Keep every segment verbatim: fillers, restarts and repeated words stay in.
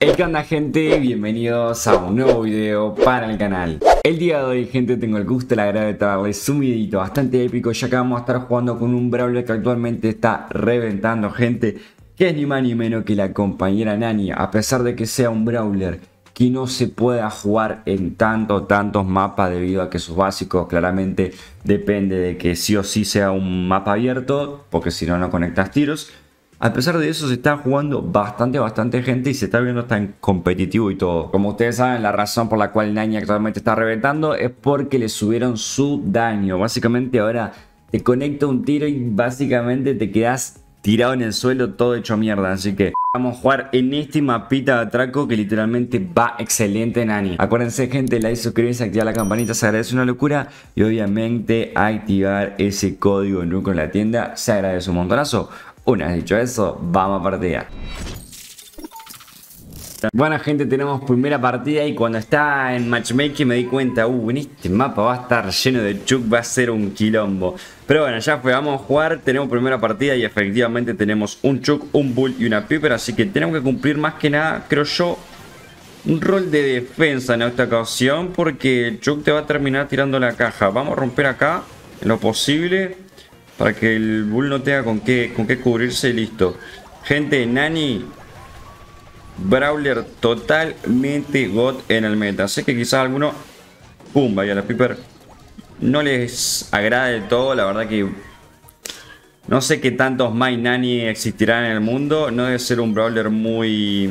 Hey, ¿qué onda, gente? Bienvenidos a un nuevo video para el canal. El día de hoy, gente, tengo el gusto y la agrado de traerles un videito bastante épico, ya que vamos a estar jugando con un brawler que actualmente está reventando, gente, que es ni más ni menos que la compañera Nani. A pesar de que sea un brawler que no se pueda jugar en tantos, tantos mapas, debido a que sus básicos claramente depende de que sí o sí sea un mapa abierto, porque si no, no conectas tiros. A pesar de eso, se está jugando bastante, bastante gente y se está viendo tan competitivo y todo. Como ustedes saben, la razón por la cual Nani actualmente está reventando es porque le subieron su daño. Básicamente ahora te conecta un tiro y básicamente te quedas tirado en el suelo todo hecho mierda. Así que vamos a jugar en este mapita de atraco que literalmente va excelente, Nani. Acuérdense, gente, like, suscribirse, activar la campanita, se agradece una locura. Y obviamente activar ese código en en la tienda, se agradece un montonazo. Una vez dicho eso, vamos a partida. Bueno, gente, tenemos primera partida y cuando está en matchmaking me di cuenta, uh, en este mapa va a estar lleno de chuk, va a ser un quilombo. Pero bueno, ya fue, vamos a jugar, tenemos primera partida y efectivamente tenemos un chuk, un bull y una piper, así que tenemos que cumplir más que nada, creo yo, un rol de defensa en esta ocasión, porque el chuk te va a terminar tirando la caja. Vamos a romper acá en lo posible, para que el bull no tenga con qué, con qué cubrirse y listo. Gente, Nani, brawler totalmente god en el meta. Sé que quizás a alguno, pum, vaya la piper, no les agrada del todo. La verdad que no sé qué tantos My Nani existirán en el mundo. No debe ser un brawler muy...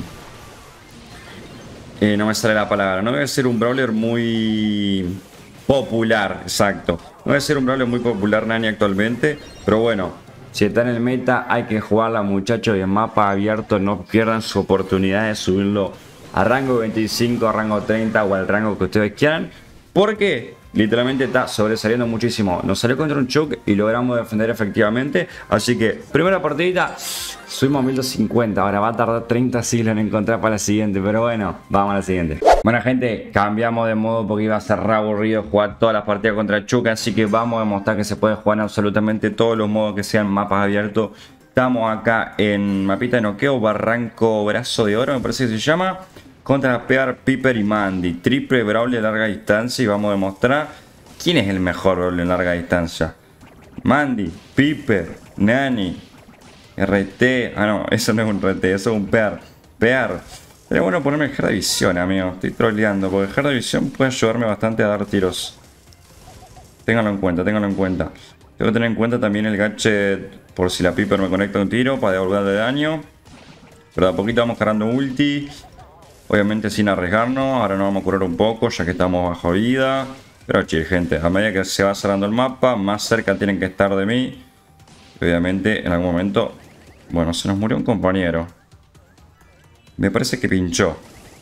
Eh, no me sale la palabra. No debe ser un brawler muy popular, exacto. No debe ser un brawler muy popular Nani actualmente, pero bueno, si está en el meta hay que jugarla, muchachos, y en mapa abierto no pierdan su oportunidad de subirlo a rango veinticinco, a rango treinta o al rango que ustedes quieran, porque literalmente está sobresaliendo muchísimo. Nos salió contra un chuk y logramos defender efectivamente, así que primera partidita, subimos a mil doscientos cincuenta, ahora va a tardar treinta siglos en encontrar para la siguiente, pero bueno, vamos a la siguiente. Bueno, gente, cambiamos de modo porque iba a ser re aburrido jugar todas las partidas contra el chuk, así que vamos a demostrar que se puede jugar en absolutamente todos los modos que sean mapas abiertos. Estamos acá en mapita de noqueo, Barranco Brazo de Oro, me parece que se llama, contra Pear, Piper y Mandy. Triple brawler de larga distancia y vamos a demostrar quién es el mejor brawler en larga distancia. Mandy, Piper, Nani, R T. Ah, no, eso no es un R T, eso es un Pear. Pear. Sería bueno ponerme el Hard de Visión, amigo. Estoy troleando, porque el Hard de Visión puede ayudarme bastante a dar tiros. Ténganlo en cuenta, ténganlo en cuenta. Tengo que tener en cuenta también el gadget por si la Piper me conecta un tiro para devolverle daño. Pero de a poquito vamos cargando ulti. Obviamente sin arriesgarnos. Ahora nos vamos a curar un poco ya que estamos bajo vida. Pero chill, gente. A medida que se va cerrando el mapa, más cerca tienen que estar de mí. Obviamente en algún momento... Bueno, se nos murió un compañero. Me parece que pinchó.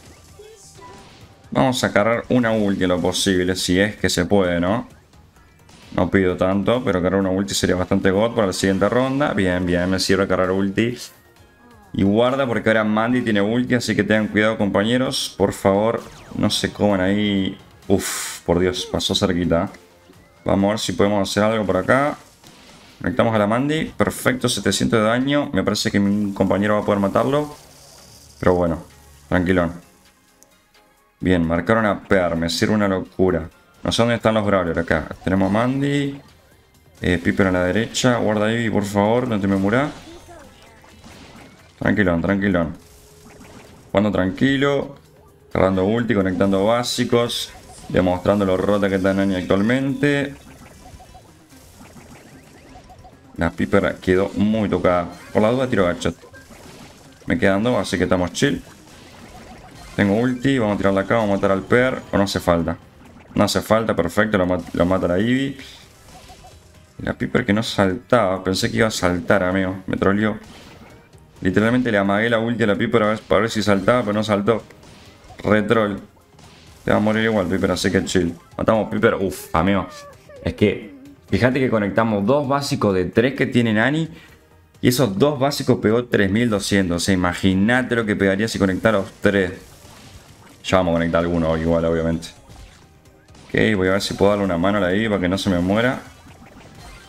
Vamos a cargar una ulti en lo posible, si es que se puede, ¿no? No pido tanto, pero cargar una ulti sería bastante god para la siguiente ronda. Bien, bien, me sirve cargar ulti. Y guarda porque ahora Mandy tiene ulti, así que tengan cuidado, compañeros. Por favor, no se coman ahí. Uf, por Dios, pasó cerquita. Vamos a ver si podemos hacer algo por acá. Conectamos a la Mandy. Perfecto, setecientos de daño. Me parece que mi compañero va a poder matarlo. Pero bueno, tranquilón. Bien, marcaron a Pear, me sirve una locura. No sé dónde están los brawlers acá. Tenemos a Mandy. Eh, Piper a la derecha. Guarda ahí, por favor, no te me muras. Tranquilón, tranquilón. Jugando tranquilo. Cargando ulti, conectando básicos. Demostrando lo rota que está Nani actualmente. La Piper quedó muy tocada. Por la duda tiro gadget. Me quedan dos, así que estamos chill. Tengo ulti, vamos a tirarla acá, vamos a matar al Pear. O no hace falta. No hace falta, perfecto, lo, mat lo mata la Ivy. Y la Piper que no saltaba, pensé que iba a saltar, amigo. Me troleó. Literalmente le amagué la ulti a la Piper a ver, para ver si saltaba, pero no saltó. Retroll. Te va a morir igual, Piper, así que chill. Matamos Piper, uff, amigo. Es que, fíjate que conectamos dos básicos de tres que tiene Nani. Y esos dos básicos pegó tres mil doscientos. O sea, imagínate lo que pegaría si conectara los tres. Ya vamos a conectar alguno igual, obviamente. Ok, voy a ver si puedo darle una mano a la I para que no se me muera.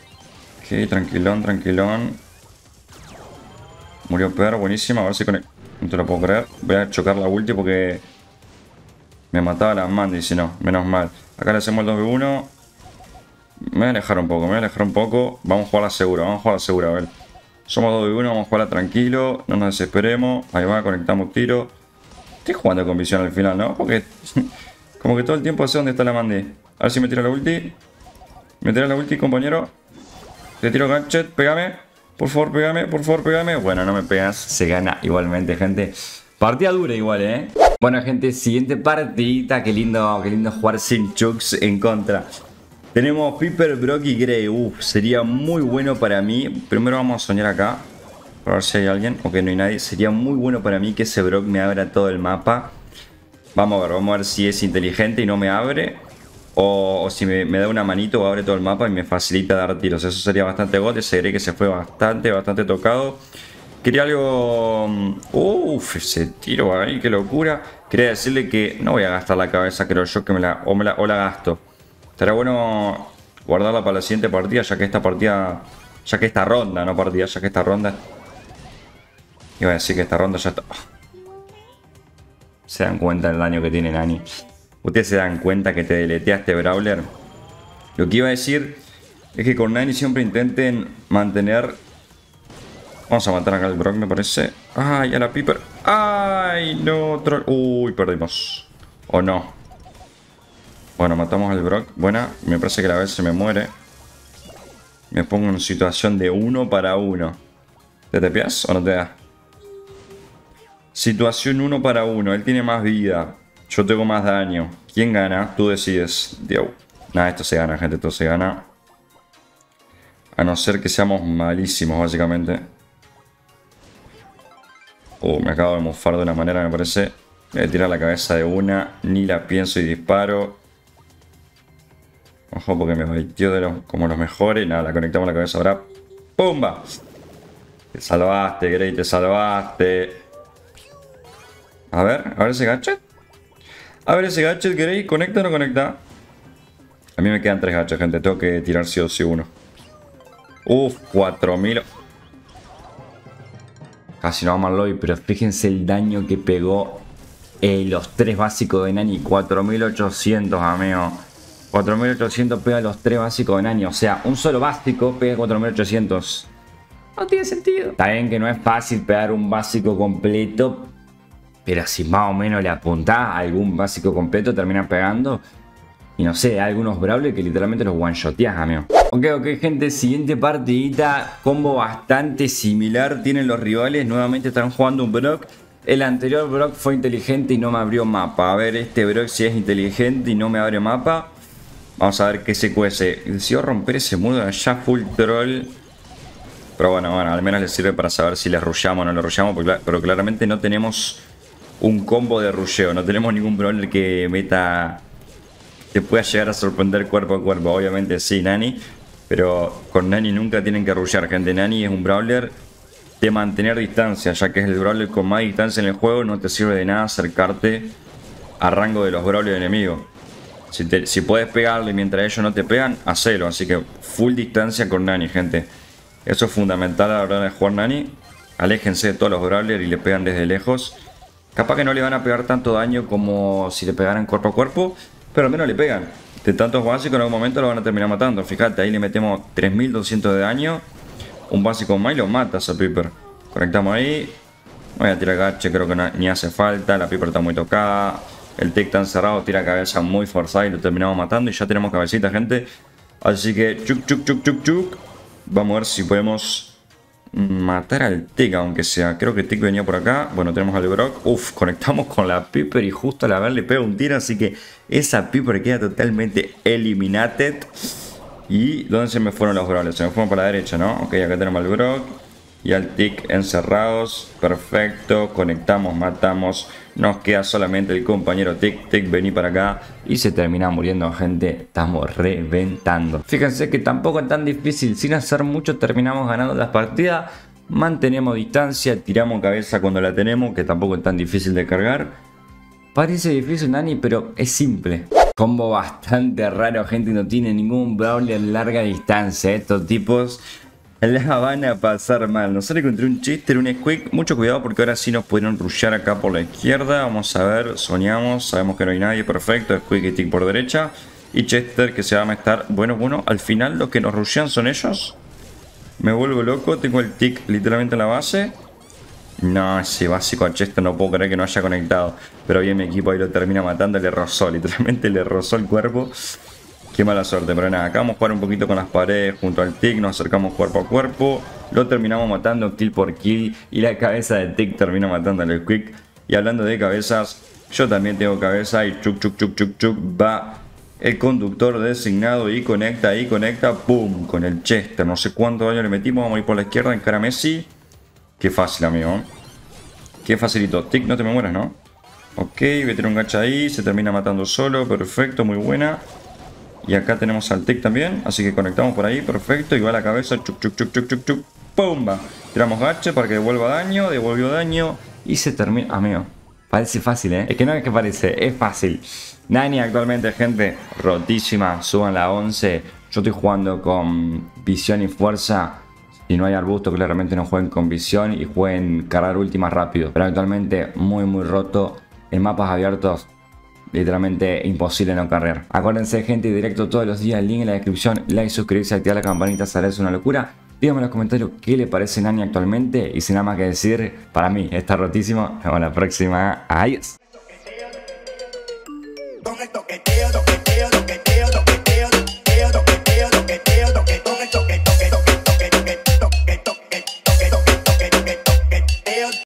Ok, tranquilón, tranquilón. Murió Pear, buenísima. A ver si conecta. No te lo puedo creer. Voy a chocar la ulti porque me mataba la Mandy, si no. Menos mal. Acá le hacemos el dos ve uno. Me voy a alejar un poco, me voy a alejar un poco. Vamos a jugarla segura, vamos a jugarla segura, a ver. Somos dos ve uno, vamos a jugarla tranquilo. No nos desesperemos. Ahí va, conectamos tiro. Estoy jugando con visión al final, ¿no? Porque como que todo el tiempo sé dónde está la Mandy. A ver si me tira la ulti. Me tira la ulti, compañero. Te tiro gadget, pégame. Por favor, pégame, por favor, pégame. Bueno, no me pegas, se gana igualmente, gente. Partida dura igual, ¿eh? Bueno, gente, siguiente partidita. Qué lindo, qué lindo jugar sin Chucks en contra. Tenemos Piper, Brock y Grey. Uf, sería muy bueno para mí. Primero vamos a soñar acá. Para ver si hay alguien. Ok, no hay nadie. Sería muy bueno para mí que ese Brock me abra todo el mapa. Vamos a ver, vamos a ver si es inteligente y no me abre. O, o si me, me da una manito o abre todo el mapa y me facilita dar tiros. Eso sería bastante god. Ese Grey que se fue bastante, bastante tocado. Quería algo... Uff, ese tiro ahí, qué locura. Quería decirle que no voy a gastar la cabeza, creo yo, que me la... O, me la, o la gasto. Estará bueno guardarla para la siguiente partida, ya que esta partida... Ya que esta ronda, no partida, ya que esta ronda... Iba a decir que esta ronda ya está... Se dan cuenta del daño que tiene Nani. Ustedes se dan cuenta que te deletea este Brawler. Lo que iba a decir es que con Nani siempre intenten mantener... Vamos a matar acá al Brock, me parece. Ay, a la Piper. Ay, no. Otro... Uy, perdimos. O no. Bueno, matamos al Brock. Buena. Me parece que la vez se me muere. Me pongo en situación de uno para uno. ¿Te tepeas o no te da? Situación uno para uno. Él tiene más vida. Yo tengo más daño. ¿Quién gana? Tú decides. Dios. Nada, esto se gana, gente. Esto se gana. A no ser que seamos malísimos, básicamente. Uh, me acabo de mofar de una manera, me parece. Me voy a tirar la cabeza de una. Ni la pienso y disparo. Ojo, porque me baitió de los, como los mejores. Nada, la conectamos a la cabeza ahora. ¡Pumba! Te salvaste, Grey, te salvaste. A ver, a ver ese gadget. A ver ese gadget, Grey. ¿Conecta o no conecta? A mí me quedan tres gadgets, gente. Tengo que tirar sí o sí uno. Uf, cuatro mil. Casi no vamos al lobby, pero fíjense el daño que pegó eh, los tres básicos de Nani. cuatro mil ochocientos, amigo. cuatro mil ochocientos pega los tres básicos de Nani. O sea, un solo básico pega cuatro mil ochocientos. No tiene sentido. Está bien que no es fácil pegar un básico completo, pero si más o menos le apuntás a algún básico completo, termina pegando. Y no sé, hay algunos Brawlers que literalmente los one-shoteás, amigo. Ok, ok, gente, siguiente partidita. Combo bastante similar tienen los rivales. Nuevamente están jugando un Brock. El anterior Brock fue inteligente y no me abrió mapa. A ver, este Brock si es inteligente y no me abre mapa. Vamos a ver qué se cuece. Decidió romper ese muro de allá, full troll. Pero bueno, bueno, al menos le sirve para saber si le rushamos o no le rushamos. Pero claramente no tenemos un combo de rusheo. No tenemos ningún Brawler que meta... te pueda llegar a sorprender cuerpo a cuerpo. Obviamente sí, Nani. Pero con Nani nunca tienen que rushear, gente. Nani es un Brawler de mantener distancia, ya que es el Brawler con más distancia en el juego. No te sirve de nada acercarte a rango de los Brawlers enemigos. Si, te, si puedes pegarle mientras ellos no te pegan, hacelo. Así que full distancia con Nani, gente. Eso es fundamental a la hora de jugar Nani. Aléjense de todos los Brawlers y le pegan desde lejos. Capaz que no le van a pegar tanto daño como si le pegaran cuerpo a cuerpo, pero al menos le pegan. De tantos básicos en algún momento lo van a terminar matando. Fíjate, ahí le metemos tres mil doscientos de daño. Un básico más y lo mata a Piper. Conectamos ahí. Voy a tirar gache, creo que no, ni hace falta. La Piper está muy tocada. El Tick está encerrado, tira cabeza muy forzada y lo terminamos matando. Y ya tenemos cabecita, gente. Así que chuk, chuk, chuk, chuk, chuk. Vamos a ver si podemos matar al Tick, aunque sea. Creo que Tick venía por acá. Bueno, tenemos al Brock. Uf, conectamos con la Piper y justo a la vez le pega un tiro. Así que esa Piper queda totalmente eliminated. ¿Y dónde se me fueron los Brawlers? Se me fueron para la derecha, ¿no? Ok, acá tenemos al Brock y al Tick encerrados. Perfecto, conectamos, matamos. Nos queda solamente el compañero Tick. Tick, vení para acá. Y se termina muriendo, gente. Estamos reventando. Fíjense que tampoco es tan difícil. Sin hacer mucho terminamos ganando las partidas. Mantenemos distancia, tiramos cabeza cuando la tenemos, que tampoco es tan difícil de cargar. Parece difícil, Nani, pero es simple. Combo bastante raro, gente. No tiene ningún Brawler larga distancia. Estos tipos La van a pasar mal. Nos sale contra un Chester, un Squeak. Mucho cuidado porque ahora sí nos pudieron rushear acá por la izquierda. Vamos a ver, soñamos. Sabemos que no hay nadie, perfecto. Squeak y Tick por derecha. Y Chester que se va a estar. Bueno, bueno, al final los que nos rushean son ellos. Me vuelvo loco. Tengo el Tick literalmente en la base. No, ese básico a Chester no puedo creer que no haya conectado. Pero bien mi equipo ahí lo termina matando. Le rozó, literalmente le rozó el cuerpo. Qué mala suerte, pero nada, acá vamos a jugar un poquito con las paredes junto al Tick, nos acercamos cuerpo a cuerpo, lo terminamos matando kill por kill y la cabeza de Tick termina matando al Squeak. Y hablando de cabezas, yo también tengo cabeza y chuc chuc chuc chuc chuc va el conductor designado y conecta y conecta, pum, con el Chester. No sé cuánto daño le metimos, vamos a ir por la izquierda en cara a Messi. Qué fácil, amigo. Qué facilito. Tick, no te me mueras, ¿no? Ok, voy a tener un gacha ahí, se termina matando solo, perfecto, muy buena. Y acá tenemos al Tick también, así que conectamos por ahí, perfecto. Y va a la cabeza, chuc, chuc, chuc, chuc, chuc, chuc. ¡Pumba! Tiramos gache para que devuelva daño, devolvió daño. Y se termina... Amigo, parece fácil, ¿eh? Es que no es que parece, es fácil. Nani actualmente, gente, rotísima. Suban la once. Yo estoy jugando con visión y fuerza. Si no hay arbusto, claramente no jueguen con visión y jueguen cargar última rápido. Pero actualmente muy, muy roto. En mapas abiertos... literalmente imposible no cargar. Acuérdense, gente, directo todos los días, link en la descripción, like, suscribirse, activar la campanita, será una locura. Díganme en los comentarios qué le parece Nani actualmente y sin nada más que decir, para mí está rotísimo. Nos vemos la próxima. Adiós.